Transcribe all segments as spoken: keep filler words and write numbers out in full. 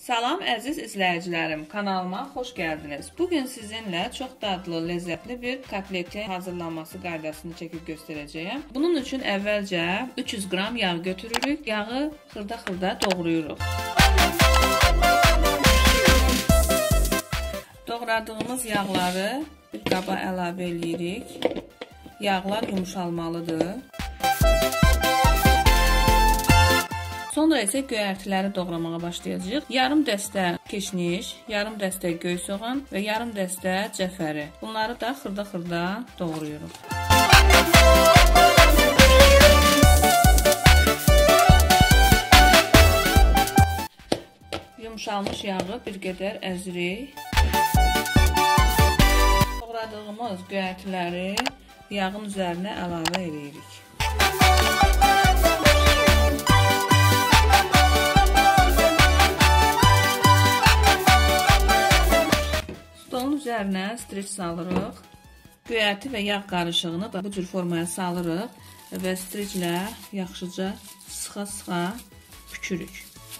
Salam əziz izləyicilərim, kanalıma xoş gəldiniz. Bugün sizinlə çox dadlı, ləzzətli bir kotletin hazırlanması qaydasını çəkib göstərəcəyəm. Bunun üçün əvvəlcə üç yüz qram yağ götürürük, yağı xırda-xırda doğrayırıq. Doğradığımız yağları bir qaba əlavə edirik. Yağlar yumuşalmalıdır. Sonra isə göyərtiləri doğramağa başlayacağıq. Yarım dəstə kişniş, yarım dəstə göy soğan və yarım dəstə cəfəri. Bunları da xırda-xırda doğrayırıq. Yumuşalmış yağı bir qədər əzirik. Doğradığımız göyərtiləri yağın üzərinə əlavə edirik. Stolun üzərinə streç salırıq. Göyərti və yağ qarışığını bu cür formaya salırıq və streçlə yaxşıca sıxa-sıxa bükürük.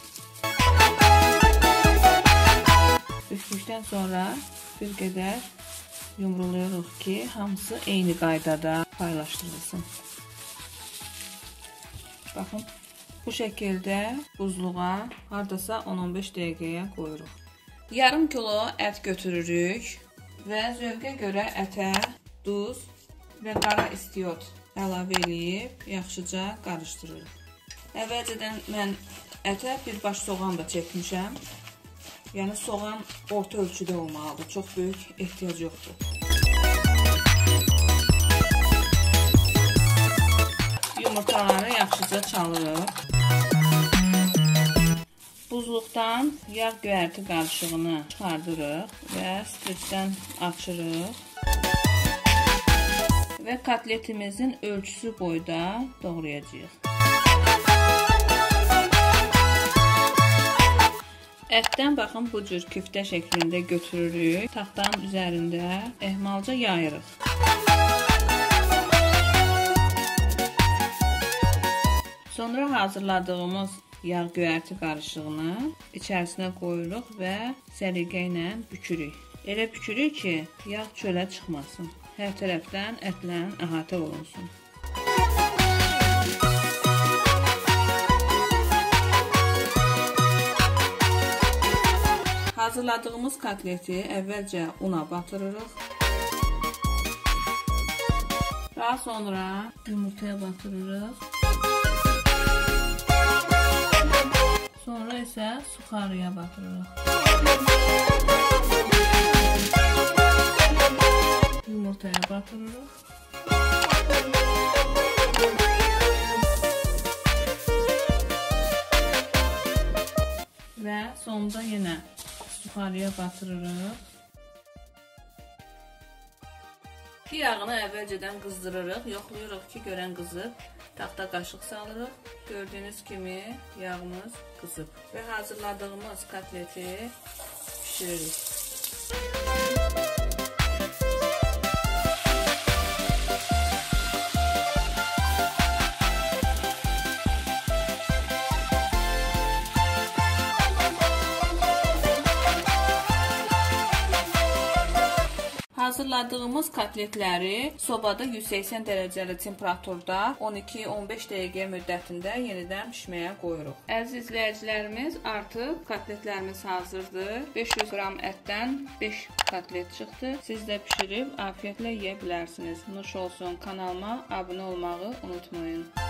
Bükdükdən sonra bir qədər yumrulayırıq ki, hamısı eyni qaydada paylaşdırılsın. Baxın, bu şəkildə buzluğa hardasa on on beş dəqiqəyə qoyuruq. Yarım kilo ət götürürük və zövqə görə ətə duz və qara istiot əlavə edib yaxşıca qarışdırırıq. Əvvəlcədən mən ətə bir baş soğan da çəkmişəm. Yəni soğan orta ölçüdə olmalıdır, çox böyük ehtiyac yoxdur. Yumurtaları yaxşıca çalırıq. Buzluqdan yağ göyərti qarışığını çıxardırıq və streçdən açırıq və kotletimizin ölçüsü boyda doğrayacağıq. Ətdən baxın bu cür küftə şəklində götürürük, taxtanın üzərində ehmalca yayırıq. Sonra hazırladığımız yağ göyərti qarışığını içərisinə qoyuruq və səliqə ilə bükürük. Elə bükürük ki, yağ çölə çıxmasın. Hər tərəfdən ətlə əhatə olunsun. Hazırladığımız kotleti əvvəlcə una batırırıq. Daha sonra yumurtaya batırırıq. Sonra isə suxarıya batırırıq. Yumurtaya batırırıq. Və sonunda yenə suxarıya batırırıq. Yağını əvvəlcədən qızdırırıq, yoxlayırıq ki, görən qızıb. Taxta qaşıq salırıq. Gördüyünüz kimi yağımız qızıb. Və hazırladığımız kotleti pişiririk. Hazırladığımız kotletləri sobada yüz səksən dərəcəli temperaturda on iki on beş dəqiqə müddətində yenidən pişməyə qoyuruq. Əziz izləyicilərimiz, artıq kotletlərimiz hazırdır. beş yüz qram ətdən beş kotlet çıxdı. Siz də pişirib afiyetlə yeyə bilərsiniz. Nuş olsun, kanalıma abunə olmağı unutmayın.